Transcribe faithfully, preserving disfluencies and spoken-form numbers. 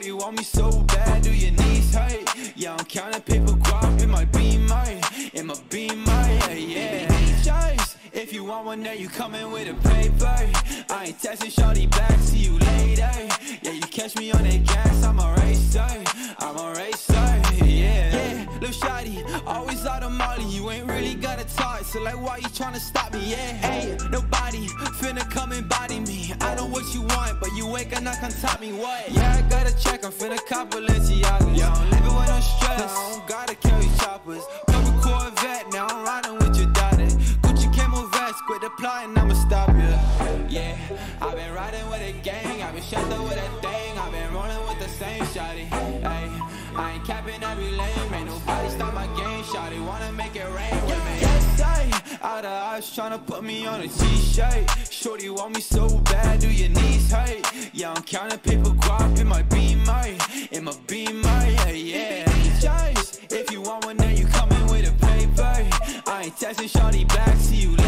Shorty want me so bad, do your knees hurt? Yeah, I'm counting paper guap in my beamer, in my beamer, yeah, yeah. Choice. If you want one, then you coming with a paper. I ain't texting shorty back, see you later. Yeah, you catch me on that gas, I'm a racer, I'm a racer, yeah. Yeah, little shawty, always out of molly, you ain't really gotta talk, so like why you tryna stop me, yeah. Ain't nobody finna come and body me, I know what you want, but you ain't gonna come top me, what? Yeah, I gotta check, I'm finna cop Balenciagas. Yeah, I'm living with no stress, I don't gotta carry choppers. Couple Corvette, now I'm riding with your daughter. Gucci camo vest, quit applying, I'ma stop you. Yeah, I've been riding with a gang, I've been shut up with a thing, I've been rolling with the same shawty. Ay, I ain't capping every lane, ain't nobody stop my game, shawty wanna make it rain with me. Yes, I, out of eyes tryna put me on a t-shirt. Shorty want me so bad, do your knees hurt? Yeah, I'm counting paper guap in my beamer, in my beamer, yeah, yeah. Choice. If you want one, then you coming with a paper. I ain't texting shawty back, see you later.